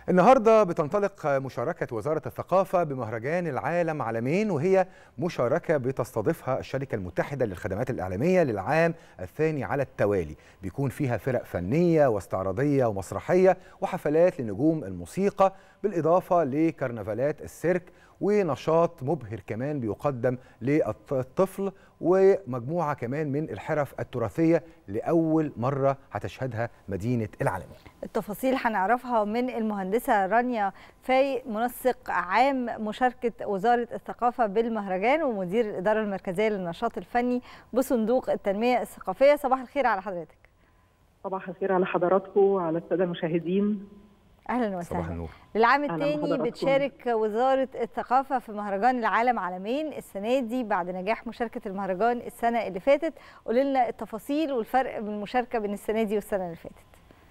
النهارده بتنطلق مشاركة وزارة الثقافة بمهرجان العالم عالمين، وهي مشاركة بتستضيفها الشركة المتحدة للخدمات الإعلامية للعام الثاني على التوالي. بيكون فيها فرق فنية واستعراضية ومسرحية وحفلات لنجوم الموسيقى، بالإضافة لكرنفالات السيرك ونشاط مبهر كمان بيقدم للطفل، ومجموعة كمان من الحرف التراثية لأول مرة هتشهدها مدينة العالمين. التفاصيل هنعرفها من المهندسة رانيا فايق، منسق عام مشاركة وزارة الثقافة بالمهرجان ومدير الإدارة المركزية للنشاط الفني بصندوق التنمية الثقافية. صباح الخير على حضرتك. صباح الخير على حضراتكم وعلى السادة المشاهدين. اهلا وسهلا. صباح النور. للعام الثاني بتشارك وزارة الثقافة في مهرجان العالم عالمين السنة دي بعد نجاح مشاركة المهرجان السنة اللي فاتت. قولي لنا التفاصيل والفرق بين المشاركة بين السنة دي والسنة اللي فاتت.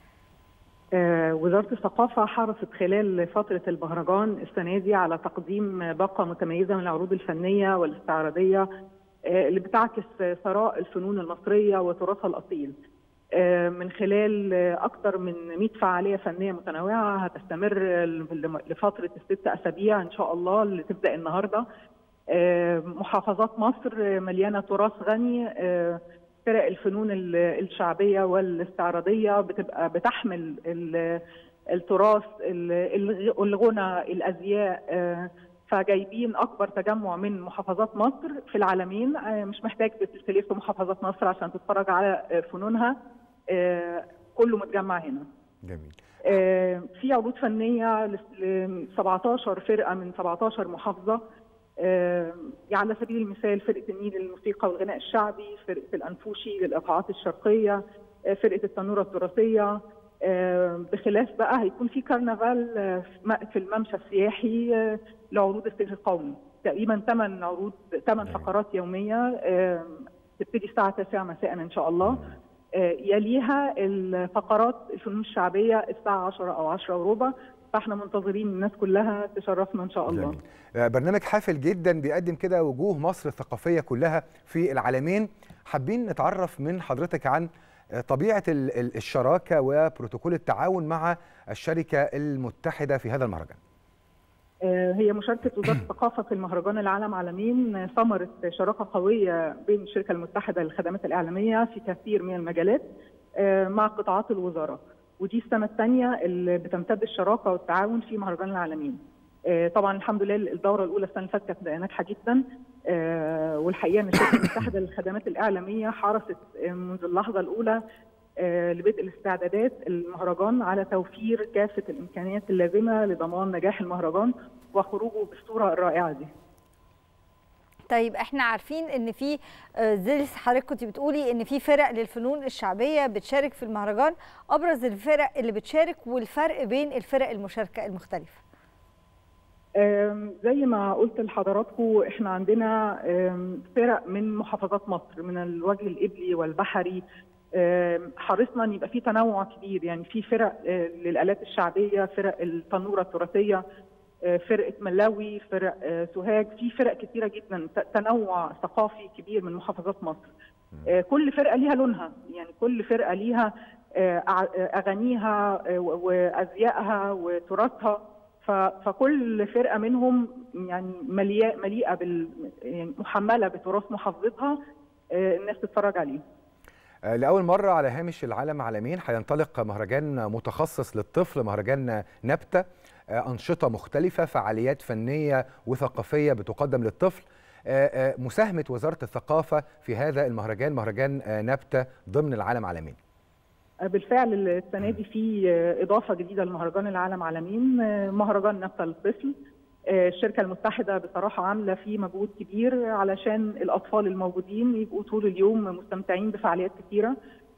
وزارة الثقافة حرصت خلال فترة المهرجان السنة دي على تقديم باقة متميزة من العروض الفنية والاستعراضية اللي بتعكس ثراء الفنون المصرية وتراثها الأصيل، من خلال أكثر من 100 فعالية فنية متنوعة هتستمر لفترة 6 أسابيع إن شاء الله اللي تبدأ النهاردة. محافظات مصر مليانة تراث غني، فرق الفنون الشعبية والاستعراضية بتبقى بتحمل التراث، الغنى، الأزياء، فجايبين أكبر تجمع من محافظات مصر في العالمين. مش محتاج تلف في محافظات مصر عشان تتفرج على فنونها، كله متجمع هنا. جميل. في عروض فنية ل 17 فرقة من 17 محافظة، على سبيل المثال فرقة النيل للموسيقى والغناء الشعبي، فرقة الأنفوشي للإيقاعات الشرقية، فرقة التنورة التراثية. بخلاف بقى هيكون في كرنفال في الممشى السياحي لعروض السير القومي، تقريبا 8 فقرات يومية تبتدي الساعة 9 مساء إن شاء الله. يليها الفقرات الفنون الشعبية الساعة 10 أو 10 وربع، فاحنا منتظرين الناس كلها تشرفنا ان شاء الله. جميل. برنامج حافل جدا بيقدم كده وجوه مصر الثقافيه كلها في العالمين. حابين نتعرف من حضرتك عن طبيعه الشراكه وبروتوكول التعاون مع الشركه المتحده في هذا المهرجان. هي مشاركه وزاره الثقافه في المهرجان العالم عالمين ثمره شراكه قويه بين الشركه المتحده للخدمات الاعلاميه في كثير من المجالات مع قطاعات الوزاره، ودي السنه الثانيه اللي بتمتد الشراكه والتعاون في مهرجان العالمين. طبعا الحمد لله الدوره الاولى السنه اللي فاتت كانت ناجحه جدا، والحقيقه ان الشركه المتحده للخدمات الاعلاميه حرصت منذ اللحظه الاولى لبدء الاستعدادات المهرجان على توفير كافه الامكانيات اللازمه لضمان نجاح المهرجان وخروجه بالصوره الرائعه دي. طيب احنا عارفين ان في زي حضرتك كنت بتقولي ان في فرق للفنون الشعبيه بتشارك في المهرجان، ابرز الفرق اللي بتشارك والفرق بين الفرق المشاركه المختلفه. زي ما قلت لحضراتكم احنا عندنا فرق من محافظات مصر، من الوجه القبلي والبحري. حرصنا ان يبقى في تنوع كبير، يعني في فرق للآلات الشعبيه، فرق التنوره التراثيه، فرقة ملاوي، فرق سوهاج، في فرق كثيرة جدا، تنوع ثقافي كبير من محافظات مصر. كل فرقة ليها لونها، يعني كل فرقة ليها أغانيها وأزيائها وتراثها، فكل فرقة منهم يعني مليئة يعني محملة بتراث محافظتها الناس تتفرج عليه. لأول مرة على هامش العالم عالمين هينطلق مهرجان متخصص للطفل، مهرجان نبتة. أنشطة مختلفة، فعاليات فنية وثقافية بتقدم للطفل. مساهمة وزارة الثقافة في هذا المهرجان، مهرجان نبتة ضمن العالم عالمين. بالفعل السنة دي في إضافة جديدة لمهرجان العالم عالمين، مهرجان نبتة للطفل. الشركة المتحدة بصراحة عاملة فيه مجهود كبير علشان الأطفال الموجودين يبقوا طول اليوم مستمتعين بفعاليات كثيرة.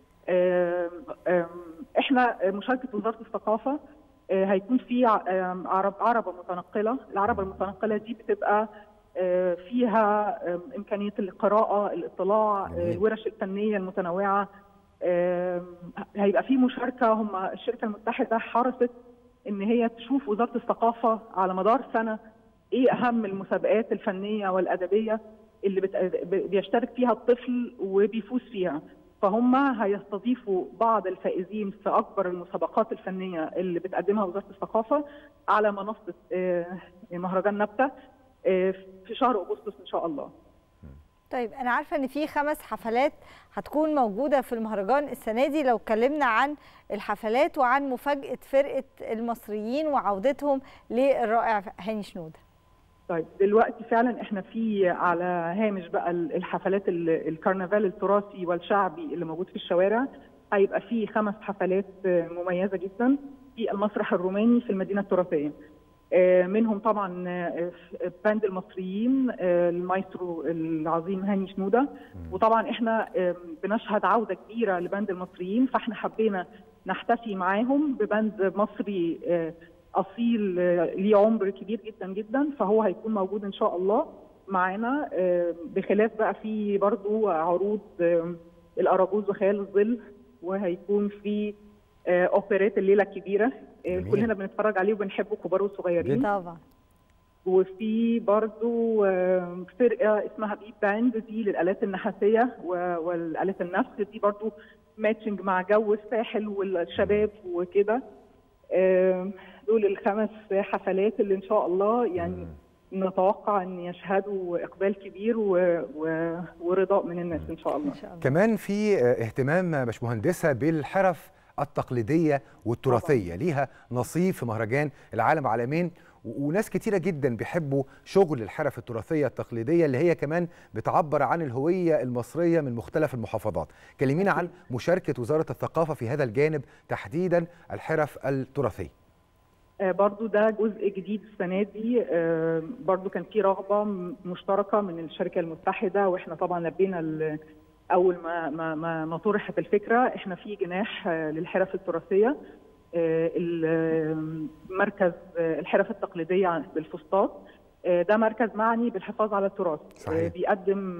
احنا مشاركة وزارة الثقافة هيكون في عربة متنقلة. العربة المتنقلة دي بتبقى فيها إمكانية القراءة، الاطلاع، الورش الفنية المتنوعة. هيبقى في مشاركة. هم الشركة المتحدة حرصت إن هي تشوف وزارة الثقافة على مدار سنة إيه أهم المسابقات الفنية والأدبية اللي بيشترك فيها الطفل وبيفوز فيها. فهم هيستضيفوا بعض الفائزين في اكبر المسابقات الفنيه اللي بتقدمها وزاره الثقافه على منصه مهرجان نبته في شهر اغسطس ان شاء الله. طيب انا عارفه ان في 5 حفلات هتكون موجوده في المهرجان السنه دي، لو اتكلمنا عن الحفلات وعن مفاجاه فرقه المصريين وعودتهم للرائع هاني شنودة. طيب دلوقتي فعلا احنا في على هامش بقى الحفلات الكرنفال التراثي والشعبي اللي موجود في الشوارع، هيبقى في 5 حفلات مميزه جدا في المسرح الروماني في المدينه التراثيه. منهم طبعا باند المصريين المايسترو العظيم هاني شنودة، وطبعا احنا بنشهد عوده كبيره لباند المصريين، فاحنا حبينا نحتفي معاهم بباند مصري اصيل ليه عمر كبير جدا جدا، فهو هيكون موجود ان شاء الله معانا. بخلاف بقى في برضو عروض الاراجوز وخيال الظل، وهيكون في اوبرات الليله الكبيره كلنا بنتفرج عليه وبنحبه كبار وصغيرين طبعا. وفي برضو فرقه اسمها بيب باند دي للالات النحاسيه والالات النفس، دي برضو ماتشنج مع جو الساحل والشباب وكده. دول ال5 حفلات اللي ان شاء الله يعني نتوقع ان يشهدوا اقبال كبير ورضاء من الناس ان شاء الله. كمان في اهتمام باشمهندسه بالحرف التقليديه والتراثيه، ليها نصيب في مهرجان العالم عالمين، وناس كتيره جدا بيحبوا شغل الحرف التراثيه التقليديه اللي هي كمان بتعبر عن الهويه المصريه من مختلف المحافظات. كلمينا عن مشاركه وزاره الثقافه في هذا الجانب تحديدا الحرف التراثيه. برضو ده جزء جديد السنه دي، برضو كان في رغبه مشتركه من الشركه المتحده، واحنا طبعا لبينا اول ما طرحت الفكره. احنا في جناح للحرف التراثيه، مركز الحرف التقليديه بالفسطاط، ده مركز معني بالحفاظ على التراث. صحيح. بيقدم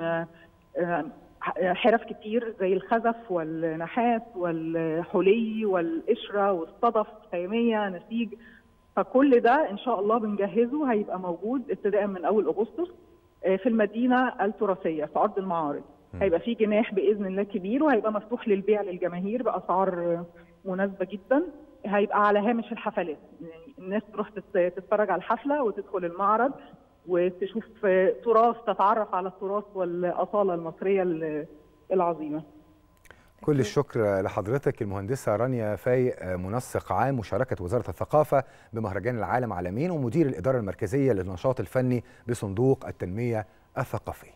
حرف كتير زي الخزف والنحاس والحلي والقشره والصدف خياميه نسيج، فكل ده ان شاء الله بنجهزه هيبقى موجود ابتداء من اول اغسطس في المدينه التراثيه في ارض المعارض. هيبقى في جناح باذن الله كبير، وهيبقى مفتوح للبيع للجماهير باسعار مناسبه جدا. هيبقى على هامش الحفلات، يعني الناس تروح تتفرج على الحفله وتدخل المعرض وتشوف تراث، تتعرف على التراث والاصاله المصريه العظيمه. كل الشكر لحضرتك المهندسه رانيا فايق، منسق عام مشاركه وزاره الثقافه بمهرجان العالم عالمين ومدير الاداره المركزيه للنشاط الفني بصندوق التنميه الثقافيه.